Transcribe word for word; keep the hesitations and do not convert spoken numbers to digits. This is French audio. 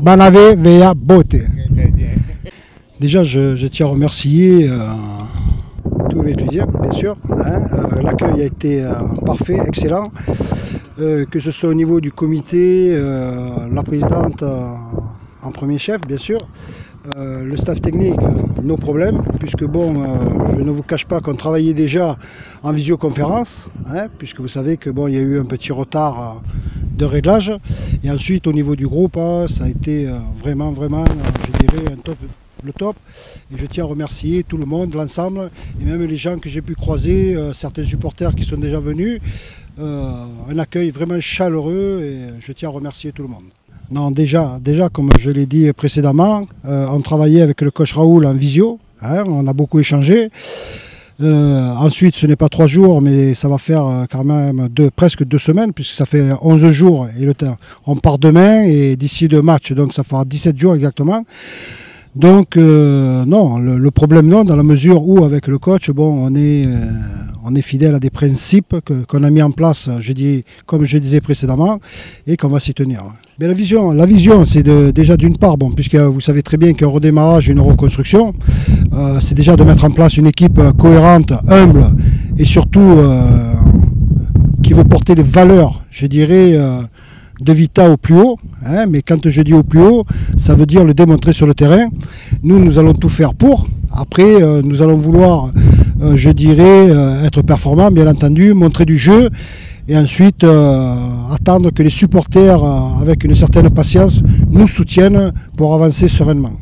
Banave Veya Bote. Déjà, je, je tiens à remercier euh, tous les étudiants, bien sûr. Hein, euh, L'accueil a été euh, parfait, excellent. Euh, que ce soit au niveau du comité, euh, la présidente euh, en premier chef, bien sûr. Euh, le staff technique, euh, nos problèmes, puisque bon, euh, je ne vous cache pas qu'on travaillait déjà en visioconférence, hein, puisque vous savez que bon, il y a eu un petit retard euh, de réglage. Et ensuite, au niveau du groupe, euh, ça a été euh, vraiment, vraiment, euh, je dirais, un top. Le top, et je tiens à remercier tout le monde, l'ensemble, et même les gens que j'ai pu croiser, euh, certains supporters qui sont déjà venus, euh, un accueil vraiment chaleureux, et je tiens à remercier tout le monde. Non, déjà, déjà comme je l'ai dit précédemment, euh, on travaillait avec le coach Raoul en visio, hein, on a beaucoup échangé. Euh, ensuite, ce n'est pas trois jours, mais ça va faire euh, quand même deux, presque deux semaines, puisque ça fait onze jours, et le temps, on part demain, et d'ici deux matchs, donc ça fera dix-sept jours exactement. Donc euh, non, le, le problème non, dans la mesure où avec le coach, bon, on est, euh, on est fidèle à des principes que, qu'on a mis en place, je dis, comme je disais précédemment, et qu'on va s'y tenir. Mais la vision, la vision, c'est de, déjà d'une part, bon, puisque vous savez très bien qu'un redémarrage, une reconstruction, euh, c'est déjà de mettre en place une équipe cohérente, humble, et surtout euh, qui veut porter les valeurs, je dirais, euh, de Vita au plus haut, hein, mais quand je dis au plus haut, ça veut dire le démontrer sur le terrain. Nous, nous allons tout faire pour. Après, euh, nous allons vouloir, euh, je dirais, euh, être performants, bien entendu, montrer du jeu, et ensuite euh, attendre que les supporters, euh, avec une certaine patience, nous soutiennent pour avancer sereinement.